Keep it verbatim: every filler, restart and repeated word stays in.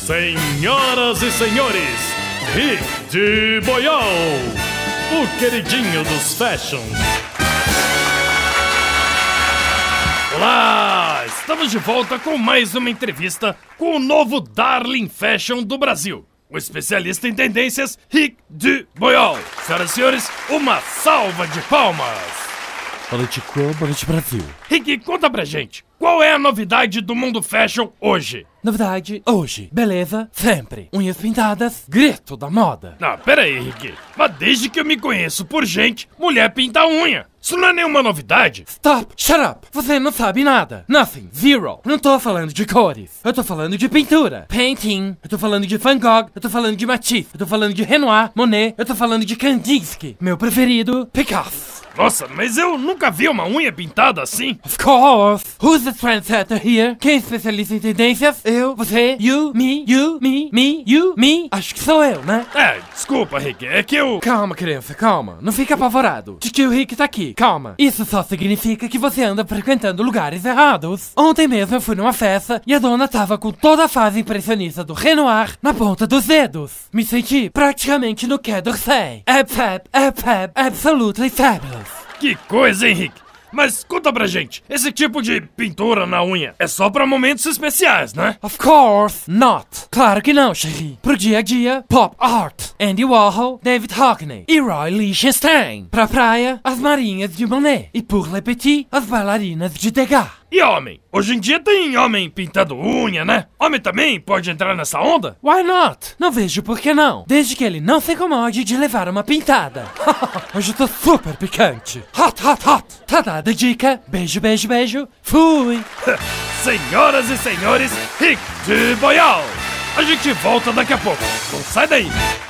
Senhoras e senhores, Rick de Boiol, o queridinho dos fashions. Olá, estamos de volta com mais uma entrevista com o novo Darling Fashion do Brasil, o especialista em tendências Rick de Boiol. Senhoras e senhores, uma salva de palmas. Boa noite, Crow. Boa noite, Brasil. Rick, conta pra gente, qual é a novidade do mundo fashion hoje? Novidade hoje. Beleza, sempre. Unhas pintadas, grito da moda. Ah, pera aí, Rick. Mas desde que eu me conheço por gente, mulher pinta unha. Isso não é nenhuma novidade. Stop, shut up. Você não sabe nada. Nothing, zero. Não tô falando de cores. Eu tô falando de pintura. Painting. Eu tô falando de Van Gogh. Eu tô falando de Matisse. Eu tô falando de Renoir, Monet. Eu tô falando de Kandinsky. Meu preferido, Picasso. Nossa, mas eu nunca vi uma unha pintada assim. Of course. Who's the trendsetter here? Quem é especialista em tendências? Eu, você, you, me, you, me, me, you, me. Acho que sou eu, né? É, desculpa, Rick, é que eu... Calma, criança, calma. Não fica apavorado. Tio Rick tá aqui, calma. Isso só significa que você anda frequentando lugares errados. Ontem mesmo eu fui numa festa e a dona tava com toda a fase impressionista do Renoir na ponta dos dedos. Me senti praticamente no Quai d'Orsay. Ab fab, ab fab, absolutely fabulous. Que coisa, hein, Rick? Mas conta pra gente, esse tipo de pintura na unha é só pra momentos especiais, né? Of course not. Claro que não, Cherie. Pro dia a dia, pop art. Andy Warhol, David Hockney e Roy Lichtenstein. Pra praia, as marinhas de Monet. E pour le petit, as bailarinas de Degas. E homem? Hoje em dia tem homem pintando unha, né? Homem também pode entrar nessa onda? Why not? Não vejo por que não. Desde que ele não se incomode de levar uma pintada. Hoje eu tô super picante. Hot, hot, hot. Tá dada a dica. Beijo, beijo, beijo. Fui. Senhoras e senhores, Rick de Boiol. A gente volta daqui a pouco. Não sai daí.